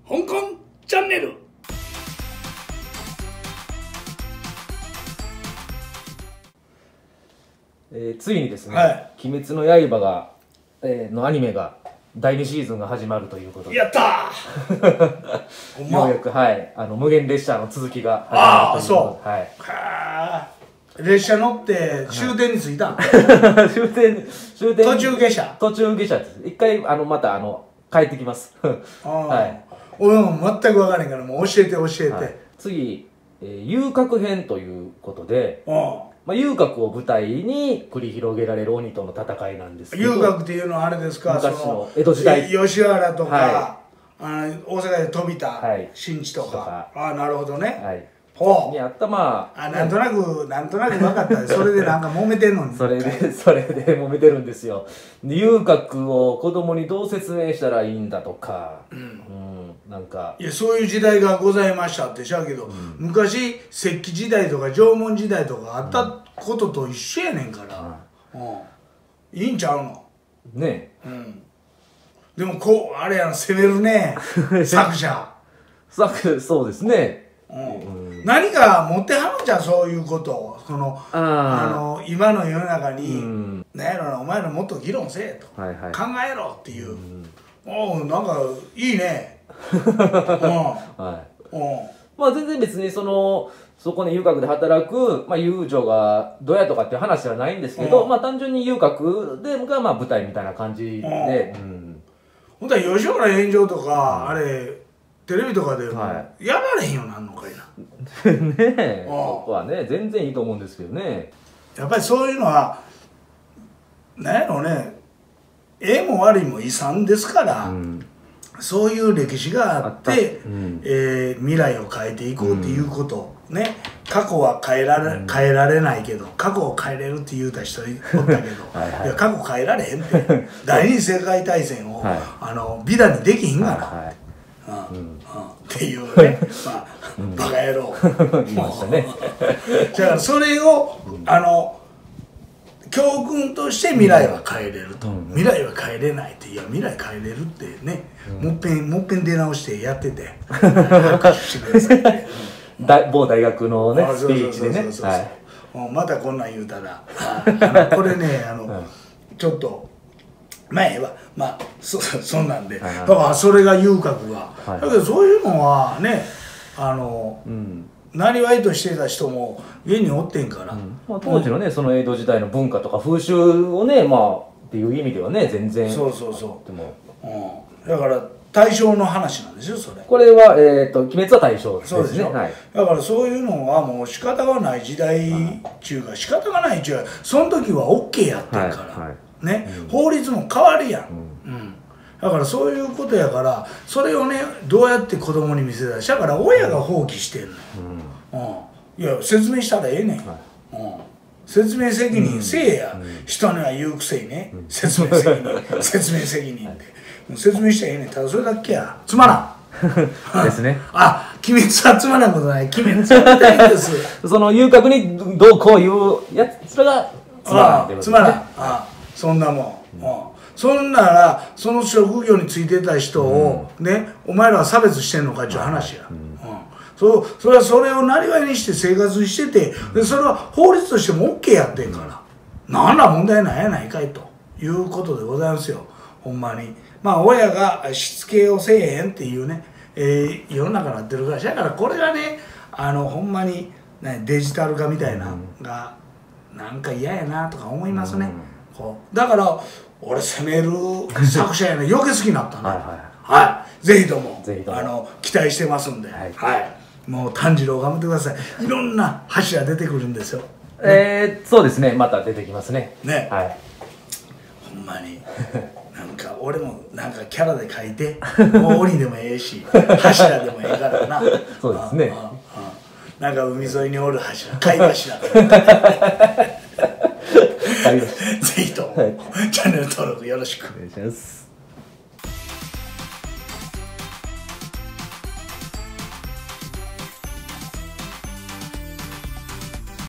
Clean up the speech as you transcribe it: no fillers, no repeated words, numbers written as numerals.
香港チャンネル。 ついにですね、 はい、 鬼滅の刃が、のアニメが第2シーズンが始まるということで、 やったーようやく、はい、無限列車の続きが始まるということで、はい、 はー列車乗って終点に着いたん、 終点途中下車です。一回また帰ってきますはい。 俺も全く分からへんからもう教えて、はい、 次、遊郭編ということで、遊郭を舞台に繰り広げられる鬼との戦いなんですけど、 遊郭っていうのはあれですか、 昔の江戸時代、 吉原とか、 は大阪で飛びた新地とか、なるほどね、 はい、 ほうにあったなんとなく分かったそれでなんか揉めてんのにそれで揉めてるんですよ。遊郭を子供にどう説明したらいいんだとか、なんかいやそういう時代がございましたってしゃあけど、昔石器時代とか縄文時代とかあったことと一緒やねんから、いいんちゃうのね。 でもあれやん攻めるね作者そうですね。 何か持ってはるんじゃん、そういうことを今の世の中に何やろな、お前らもっと議論せえと、考えろっていう、なんかいいねまあ全然別にそこで遊郭で働く、遊女がどうやとかっていう話はないんですけど、単純に遊郭でが舞台みたいな感じで、 ほんとは吉原炎上とかあれテレビとかでもやられへんようになんのかいなねえ、そこはね全然いいと思うんですけどね。 やっぱりそういうのは何やろうね、ええも悪いも遺産ですから、そういう歴史があって未来を変えていこうっていうことね。過去は変えられないけど過去を変えれるって言うた人おったけどいや過去変えられへんって第二次世界大戦を美談にできひんがなっていうね、バカ野郎言いましたね。 だからそれを教訓として未来は変えれると、未来は変えれないって、いや未来変えれるってね、もっぺん出直してやってて拍手してくださいって某大学のねスピーチでね、 またこんなん言うたらこれねちょっと前はそんなんで、だからそれが遊郭がだけど、そういうのはねなりわいとしてた人も家におってんから、 当時のねその江戸時代の文化とか風習をねっていう意味ではね全然だから対象の話なんですよ、それ。 これは鬼滅は対象ですね。そうでしょ。 だからそういうのはもう仕方がない時代中が仕方がない中その時は OK やってんからね、法律も変わるやん。だからそういうことやから、それをねどうやって子供に見せたら、だから親が放棄してんの。いや説明したらええねん。説明責任せえや、人には言うくせにね、説明責任って説明したらええねん。ただそれだけやつまらんですね。 鬼滅はつまらんことない、鬼滅は見たいんですその遊郭にどうこういうやつ、それがつまらんってことですね。 つまらんそんなもん。そんならその職業についてた人をね、お前らは差別してんのかっていう話や。それはそれをなりわいにして生活してて、それは法律としても OK やってんから、なんら問題ないやないかいということでございますよ、ほんまに。親がしつけをせえへんっていうね、世の中になってるから、だからこれがねほんまにデジタル化みたいなのがなんか嫌やなとか思いますね。だから俺攻める作者やね余計好きになったね。ぜひとも期待してますんで、もう炭治郎頑張ってください。いろんな柱出てくるんですよ。 そうですね、また出てきますね。 ほんまになんか俺もなんかキャラで描いてもう鬼でもええし柱でもええからな。 そうですね。 なんか海沿いにおる柱、貝柱ぜひともチャンネル登録よろしくお願いします。